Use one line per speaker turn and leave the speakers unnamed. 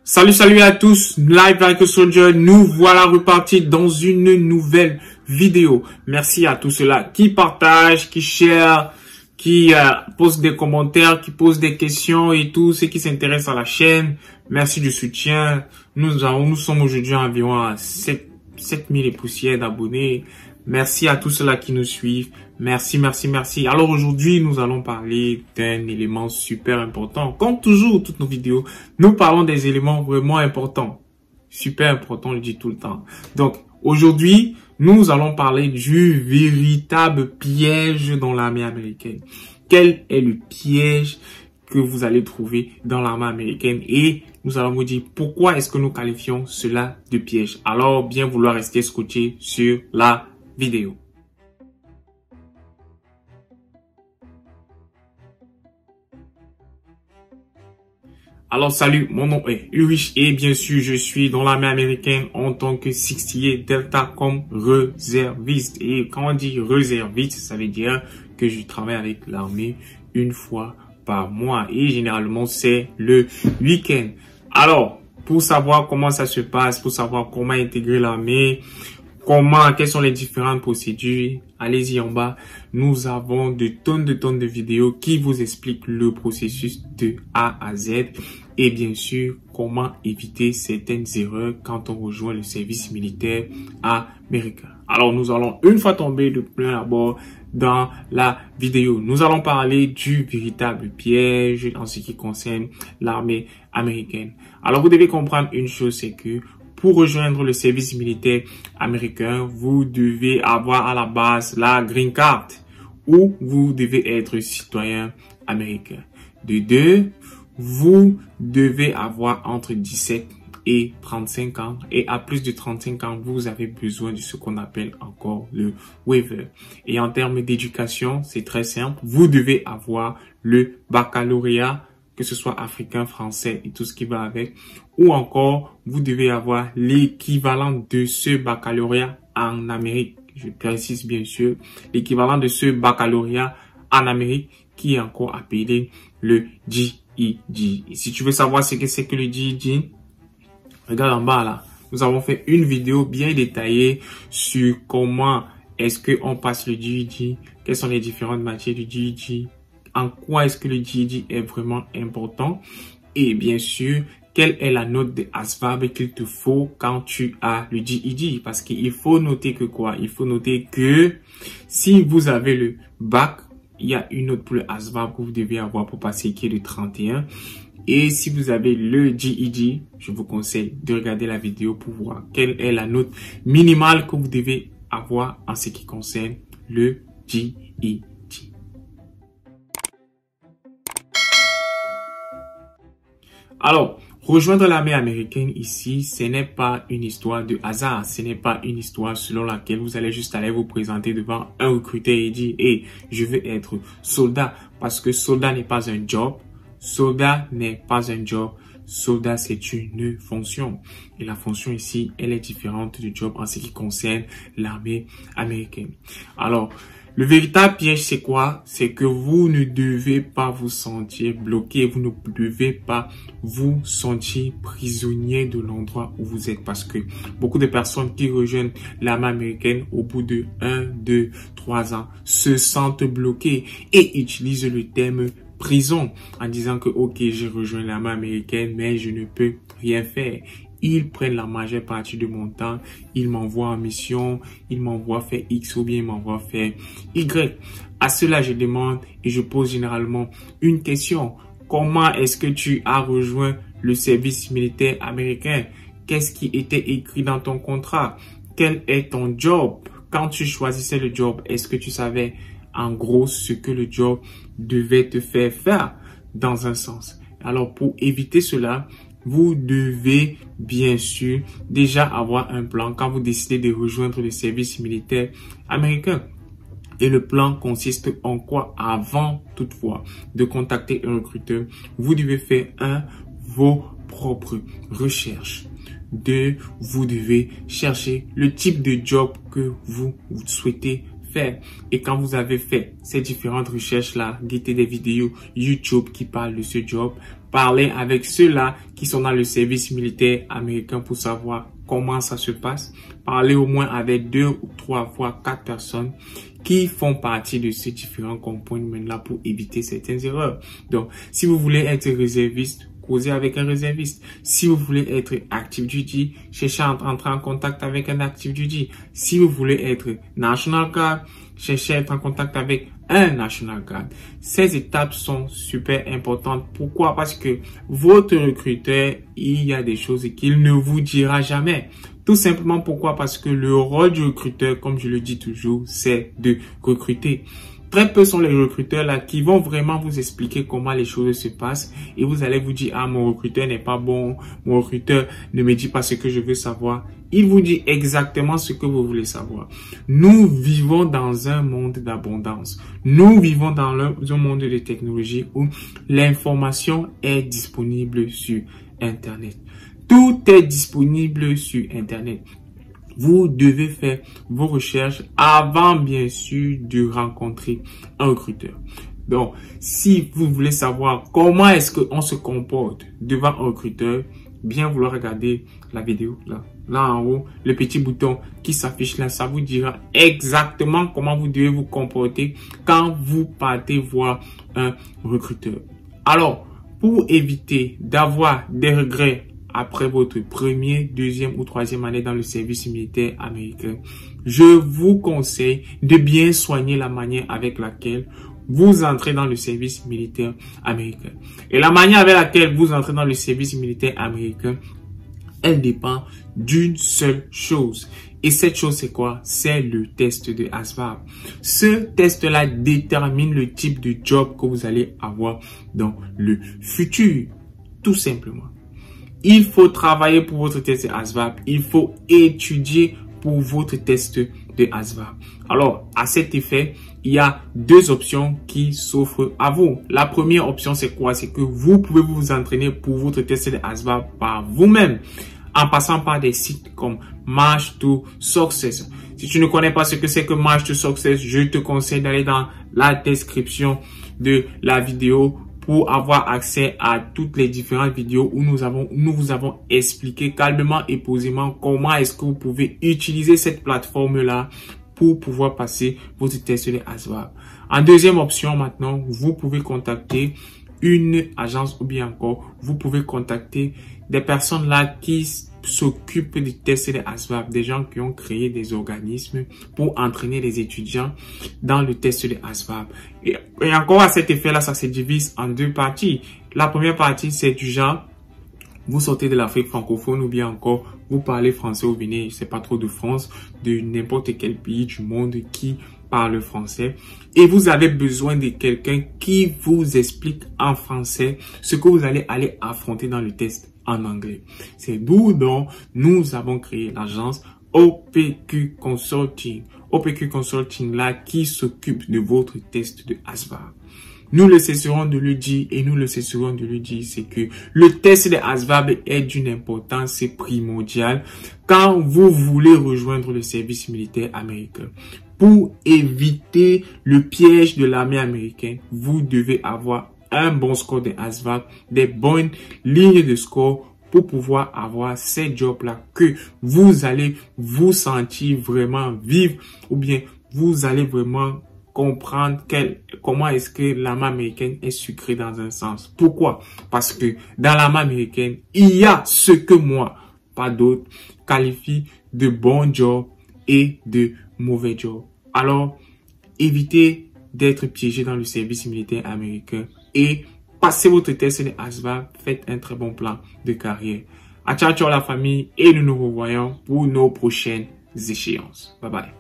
Salut à tous, Live Like a Soldier, nous voilà repartis dans une nouvelle vidéo. Merci à tous ceux-là qui partagent, qui share, qui posent des commentaires, qui posent des questions et tous ceux qui s'intéressent à la chaîne. Merci du soutien. Nous sommes aujourd'hui environ à 7000 et poussières d'abonnés. Merci à tous ceux-là qui nous suivent. Merci. Alors aujourd'hui, nous allons parler d'un élément super important. Comme toujours, toutes nos vidéos, nous parlons des éléments vraiment importants. Super important, je le dis tout le temps. Donc, aujourd'hui, nous allons parler du véritable piège dans l'armée américaine. Quel est le piège que vous allez trouver dans l'armée américaine? Et nous allons vous dire pourquoi est-ce que nous qualifions cela de piège. Alors, bien vouloir rester scotché sur la vidéo. Alors salut, mon nom est Ulrich et bien sûr je suis dans l'armée américaine en tant que 68 Delta comme réserviste. Et quand on dit réserviste, ça veut dire que je travaille avec l'armée une fois par mois et généralement c'est le week-end. Alors, pour savoir comment ça se passe, pour savoir comment intégrer l'armée, quelles sont les différentes procédures, allez-y en bas. Nous avons de tonnes de vidéos qui vous expliquent le processus de A à Z et bien sûr comment éviter certaines erreurs quand on rejoint le service militaire américain. Alors nous allons une fois tomber de plein abord dans la vidéo. Nous allons parler du véritable piège en ce qui concerne l'armée américaine. Alors vous devez comprendre une chose, c'est que pour rejoindre le service militaire américain, vous devez avoir à la base la Green Card ou vous devez être citoyen américain. De deux, vous devez avoir entre 17 et 35 ans et à plus de 35 ans, vous avez besoin de ce qu'on appelle encore le waiver. Et en termes d'éducation, c'est très simple. Vous devez avoir le baccalauréat, que ce soit africain, français et tout ce qui va avec, ou encore vous devez avoir l'équivalent de ce baccalauréat en Amérique. Je précise bien sûr, l'équivalent de ce baccalauréat en Amérique qui est encore appelé le GED. Et si tu veux savoir ce que c'est que le GED, regarde en bas là. Nous avons fait une vidéo bien détaillée sur comment est-ce qu'on passe le GED, quelles sont les différentes matières du GED, en quoi est-ce que le GED est vraiment important et bien sûr, quelle est la note de ASVAB qu'il te faut quand tu as le GED. Parce qu'il faut noter que quoi? Il faut noter que si vous avez le bac, il y a une note pour le ASVAB que vous devez avoir pour passer qui est de 31. Et si vous avez le GED, je vous conseille de regarder la vidéo pour voir quelle est la note minimale que vous devez avoir en ce qui concerne le GED. Alors, rejoindre l'armée américaine ici, ce n'est pas une histoire de hasard. Ce n'est pas une histoire selon laquelle vous allez juste aller vous présenter devant un recruteur et dire « Hey, je veux être soldat » parce que soldat n'est pas un job. Soldat n'est pas un job. Soldat, c'est une fonction. Et la fonction ici, elle est différente du job en ce qui concerne l'armée américaine. Alors, le véritable piège, c'est quoi? C'est que vous ne devez pas vous sentir bloqué. Vous ne devez pas vous sentir prisonnier de l'endroit où vous êtes. Parce que beaucoup de personnes qui rejoignent l'armée américaine au bout de 1, 2, 3 ans se sentent bloquées et utilisent le terme prison en disant que ok, j'ai rejoint l'armée américaine mais je ne peux rien faire. Ils prennent la majeure partie de mon temps, ils m'envoient en mission, ils m'envoient faire X ou bien ils m'envoient faire Y. À cela, je demande et je pose généralement une question. Comment est-ce que tu as rejoint le service militaire américain? Qu'est-ce qui était écrit dans ton contrat? Quel est ton job? Quand tu choisissais le job, est-ce que tu savais en gros ce que le job devait te faire faire dans un sens? Alors, pour éviter cela, vous devez bien sûr déjà avoir un plan quand vous décidez de rejoindre le service militaire américain. Et le plan consiste en quoi? Avant toutefois de contacter un recruteur, vous devez faire vos propres recherches. 2, vous devez chercher le type de job que vous souhaitez faire. Et quand vous avez fait ces différentes recherches-là, guettez des vidéos YouTube qui parlent de ce job, parlez avec ceux-là qui sont dans le service militaire américain pour savoir comment ça se passe. Parlez au moins avec 2 ou 3 voire 4 personnes qui font partie de ces différents components-là pour éviter certaines erreurs. Donc, si vous voulez être réserviste, causez avec un réserviste. Si vous voulez être active duty, cherchez à entrer en contact avec un active duty. Si vous voulez être National Guard, cherchez à être en contact avec un National Guard. Ces étapes sont super importantes. Pourquoi? Parce que votre recruteur, il y a des choses qu'il ne vous dira jamais. Tout simplement pourquoi? Parce que le rôle du recruteur, comme je le dis toujours, c'est de recruter. Très peu sont les recruteurs là qui vont vraiment vous expliquer comment les choses se passent et vous allez vous dire, ah, mon recruteur n'est pas bon, mon recruteur ne me dit pas ce que je veux savoir. Il vous dit exactement ce que vous voulez savoir. Nous vivons dans un monde d'abondance. Nous vivons dans un monde de technologie où l'information est disponible sur Internet. Tout est disponible sur Internet. Vous devez faire vos recherches avant, bien sûr, de rencontrer un recruteur. Donc, si vous voulez savoir comment est-ce qu'on se comporte devant un recruteur, bien vouloir regarder la vidéo là en haut, le petit bouton qui s'affiche là, ça vous dira exactement comment vous devez vous comporter quand vous partez voir un recruteur. Alors, pour éviter d'avoir des regrets après votre première, deuxième ou troisième année dans le service militaire américain, je vous conseille de bien soigner la manière avec laquelle vous entrez dans le service militaire américain. Et la manière avec laquelle vous entrez dans le service militaire américain, elle dépend d'une seule chose. Et cette chose, c'est quoi? C'est le test de ASVAB. Ce test-là détermine le type de job que vous allez avoir dans le futur. Tout simplement. Il faut travailler pour votre test de ASVAB. Il faut étudier pour votre test de ASVAB. Alors, à cet effet, il y a 2 options qui s'offrent à vous. La première option, c'est quoi? C'est que vous pouvez vous entraîner pour votre test de ASVAB par vous-même, en passant par des sites comme March to Success. Si tu ne connais pas ce que c'est que March to Success, je te conseille d'aller dans la description de la vidéo pour avoir accès à toutes les différentes vidéos où nous vous avons expliqué calmement et posément comment est-ce que vous pouvez utiliser cette plateforme-là pour pouvoir passer votre test de ASVAB. En deuxième option, maintenant, vous pouvez contacter une agence ou bien encore, vous pouvez contacter des personnes là qui s'occupent du test de ASVAB, des gens qui ont créé des organismes pour entraîner les étudiants dans le test de ASVAB. Et encore à cet effet-là, ça se divise en 2 parties. La première partie, c'est du genre, vous sortez de l'Afrique francophone ou bien encore, vous parlez français ou venez, c'est pas trop de France, de n'importe quel pays du monde qui parle français et vous avez besoin de quelqu'un qui vous explique en français ce que vous allez aller affronter dans le test en anglais. C'est d'où donc nous avons créé l'agence OPQ Consulting. OPQ Consulting là qui s'occupe de votre test de ASVAB. Nous le cesserons de le dire et nous le cesserons de le dire, c'est que le test de ASVAB est d'une importance primordiale quand vous voulez rejoindre le service militaire américain. Pour éviter le piège de l'armée américaine, vous devez avoir un bon score de ASVAB, des bonnes lignes de score pour pouvoir avoir ces jobs-là que vous allez vous sentir vraiment vivre ou bien vous allez vraiment comprendre comment est-ce que l'armée américaine est sucrée dans un sens. Pourquoi? Parce que dans l'armée américaine, il y a ce que moi, pas d'autres, qualifie de bons jobs et de mauvais jobs. Alors, évitez d'être piégé dans le service militaire américain et passez votre test de ASVAB, faites un très bon plan de carrière. Ciao, ciao la famille et nous nous revoyons pour nos prochaines échéances. Bye bye.